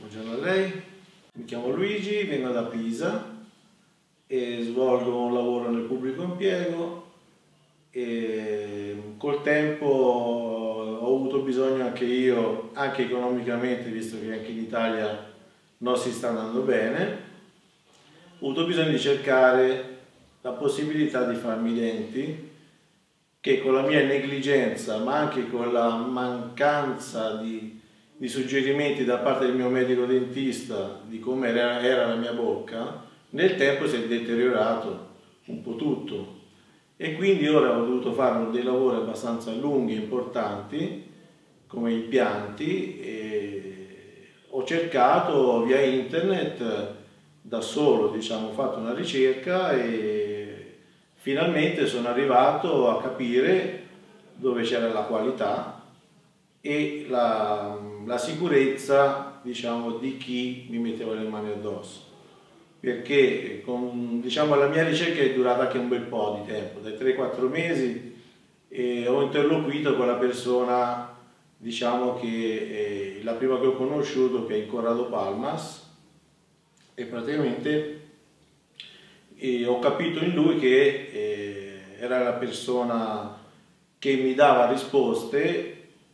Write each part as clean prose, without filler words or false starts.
Buongiorno a lei, mi chiamo Luigi, vengo da Pisa e svolgo un lavoro nel pubblico impiego e col tempo ho avuto bisogno anche io, anche economicamente, visto che anche in Italia non si sta andando bene, ho avuto bisogno di cercare la possibilità di farmi i denti che con la mia negligenza, ma anche con la mancanza di suggerimenti da parte del mio medico dentista di come era la mia bocca, nel tempo si è deteriorato un po' tutto. E quindi ora ho dovuto fare dei lavori abbastanza lunghi e importanti, come i pianti, e ho cercato via internet, da solo, diciamo, ho fatto una ricerca e finalmente sono arrivato a capire dove c'era la qualità e la sicurezza, diciamo, di chi mi metteva le mani addosso. Perché diciamo, la mia ricerca è durata anche un bel po' di tempo, dai 3-4 mesi, e ho interloquito con la persona, diciamo, che è la prima che ho conosciuto, che è Corrado Palmas, e praticamente ho capito in lui che era la persona che mi dava risposte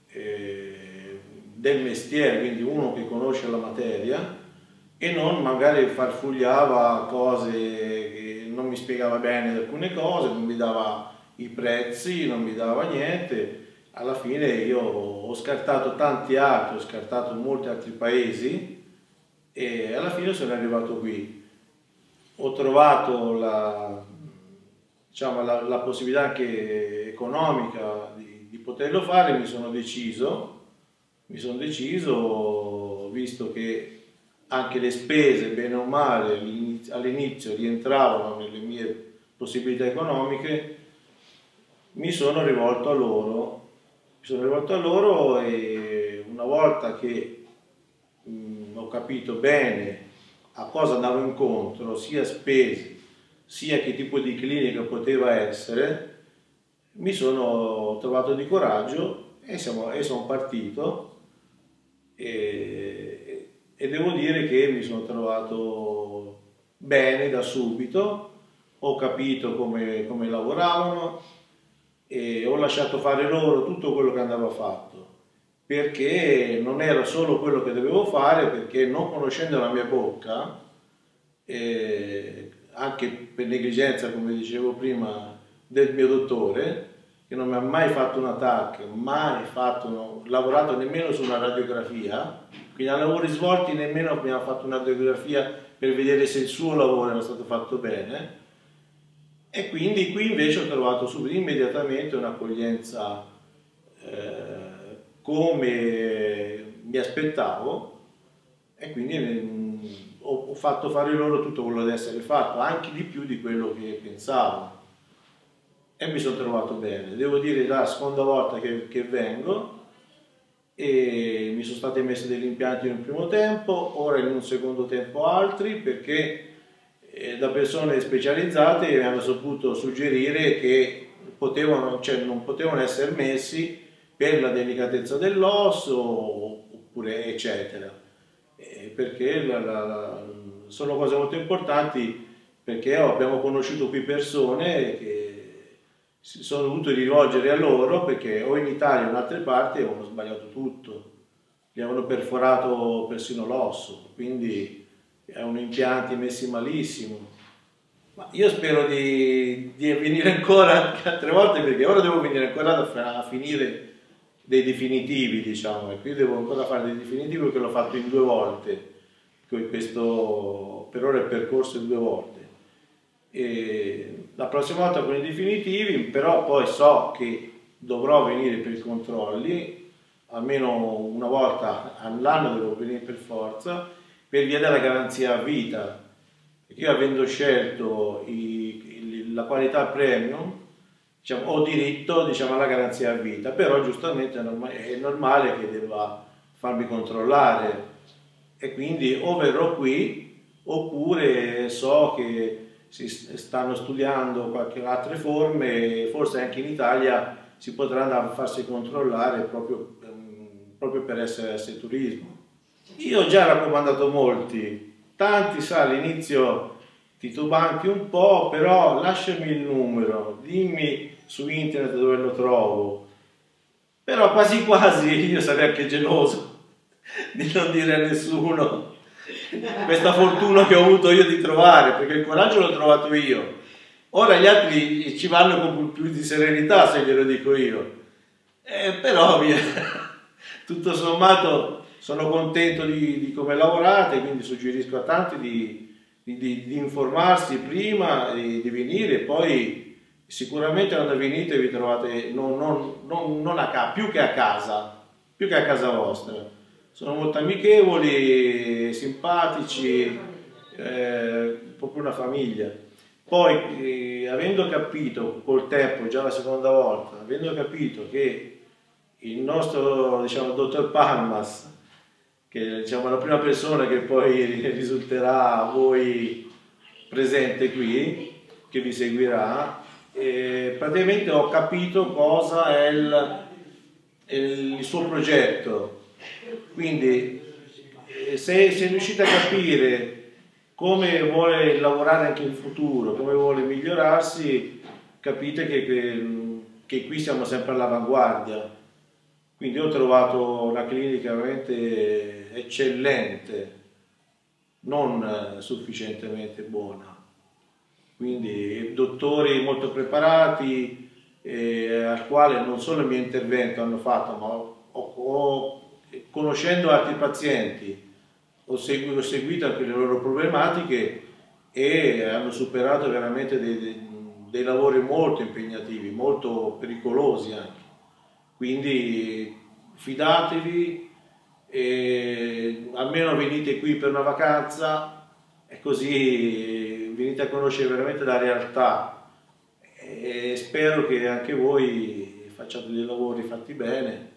del mestiere, quindi uno che conosce la materia e non magari farfugliava cose che non mi spiegava bene alcune cose, non mi dava i prezzi, non mi dava niente. Alla fine io ho scartato tanti altri, ho scartato molti altri paesi e alla fine sono arrivato qui. Ho trovato diciamo, la possibilità anche economica di poterlo fare, mi sono deciso, visto che anche le spese, bene o male, all'inizio rientravano nelle mie possibilità economiche, mi sono rivolto a loro e una volta che ho capito bene a cosa andavo incontro, sia spese, sia che tipo di clinica poteva essere, mi sono trovato di coraggio e sono partito e devo dire che mi sono trovato bene da subito, ho capito come lavoravano e ho lasciato fare loro tutto quello che andava fatto, perché non era solo quello che dovevo fare, perché non conoscendo la mia bocca, anche per negligenza, come dicevo prima, del mio dottore, che non mi ha mai fatto una TAC, lavorato nemmeno su una radiografia, quindi a lavori svolti nemmeno mi ha fatto una radiografia per vedere se il suo lavoro era stato fatto bene, e quindi qui invece ho trovato subito immediatamente un'accoglienza come mi aspettavo, e quindi ho fatto fare loro tutto quello che deve essere fatto, anche di più di quello che pensavo, e mi sono trovato bene. Devo dire, la seconda volta che vengo, e mi sono state messe degli impianti in un primo tempo, ora in un secondo tempo altri, perché da persone specializzate mi hanno saputo suggerire che non potevano essere messi per la delicatezza dell'osso oppure eccetera, perché sono cose molto importanti, perché abbiamo conosciuto qui persone che si sono dovuti rivolgere a loro perché o in Italia o in altre parti avevano sbagliato tutto, gli avevano perforato persino l'osso, quindi erano impianti messi malissimo. Ma io spero di venire ancora altre volte, perché ora devo venire ancora a finire dei definitivi, diciamo, e qui devo ancora fare dei definitivi perché l'ho fatto in 2 volte, per ora il percorso è 2 volte. E la prossima volta con i definitivi, però poi so che dovrò venire per i controlli, almeno una volta all'anno devo venire per forza, per via della garanzia a vita, perché io, avendo scelto la qualità premium, diciamo, ho diritto, diciamo, alla garanzia a vita, però giustamente è normale che debba farmi controllare, e quindi o verrò qui oppure so che si stanno studiando qualche altre forme, forse anche in Italia si potrà andare a farsi controllare proprio per essere turismo. Io ho già raccomandato molti, tanti sa all'inizio titubanti un po', però lasciami il numero, dimmi su internet dove lo trovo. Però quasi quasi io sarei anche geloso di non dire a nessuno questa fortuna che ho avuto io di trovare, perché il coraggio l'ho trovato io. Ora gli altri ci vanno con più di serenità se glielo dico io. Però via, tutto sommato sono contento di come lavorate, quindi suggerisco a tanti di informarsi prima di venire, poi sicuramente quando venite vi trovate non a casa, più che a casa vostra. Sono molto amichevoli, simpatici, proprio una famiglia. Poi, avendo capito col tempo, già la seconda volta, avendo capito che il nostro, diciamo, dottor Palmas, che diciamo, è la prima persona che poi risulterà a voi presente qui, che vi seguirà, praticamente ho capito cosa è il suo progetto. Quindi se riuscite a capire come vuole lavorare anche in futuro, come vuole migliorarsi, capite che qui siamo sempre all'avanguardia. Quindi ho trovato una clinica veramente eccellente, non sufficientemente buona. Quindi dottori molto preparati, al quale non solo il mio intervento hanno fatto, ma conoscendo altri pazienti, ho seguito anche le loro problematiche e hanno superato veramente dei lavori molto impegnativi, molto pericolosi anche. Quindi fidatevi, almeno venite qui per una vacanza e così venite a conoscere veramente la realtà e spero che anche voi facciate dei lavori fatti bene